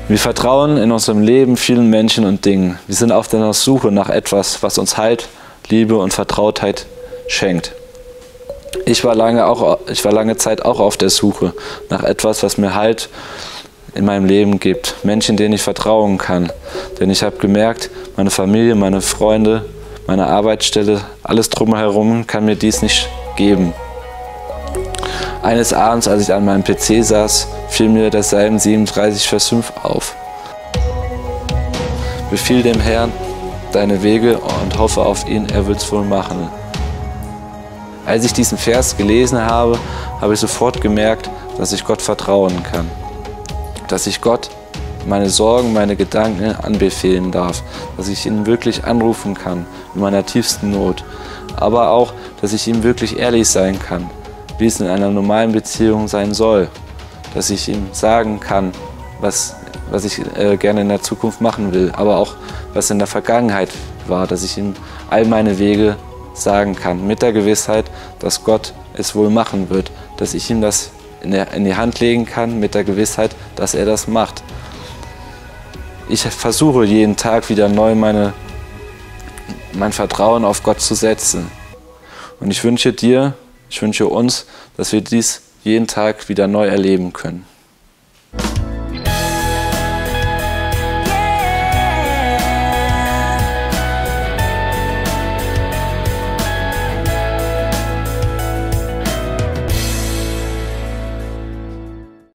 Wir vertrauen in unserem Leben vielen Menschen und Dingen. Wir sind auf der Suche nach etwas, was uns Halt, Liebe und Vertrautheit schenkt. Ich war lange Zeit auch auf der Suche nach etwas, was mir Halt in meinem Leben gibt. Menschen, denen ich vertrauen kann. Denn ich habe gemerkt, meine Familie, meine Freunde, meine Arbeitsstelle, alles drumherum kann mir dies nicht geben. Eines Abends, als ich an meinem PC saß, fiel mir der Psalm 37, Vers 5 auf. Befiehl dem Herrn deine Wege und hoffe auf ihn, er wird's wohl machen. Als ich diesen Vers gelesen habe, habe ich sofort gemerkt, dass ich Gott vertrauen kann. Dass ich Gott meine Sorgen, meine Gedanken anbefehlen darf. Dass ich ihn wirklich anrufen kann in meiner tiefsten Not. Aber auch, dass ich ihm wirklich ehrlich sein kann, wie es in einer normalen Beziehung sein soll. Dass ich ihm sagen kann, was ich gerne in der Zukunft machen will, aber auch was in der Vergangenheit war, dass ich ihm all meine Wege sagen kann, mit der Gewissheit, dass Gott es wohl machen wird, dass ich ihm das in die Hand legen kann, mit der Gewissheit, dass er das macht. Ich versuche jeden Tag wieder neu mein Vertrauen auf Gott zu setzen. Und ich wünsche uns, dass wir dies jeden Tag wieder neu erleben können.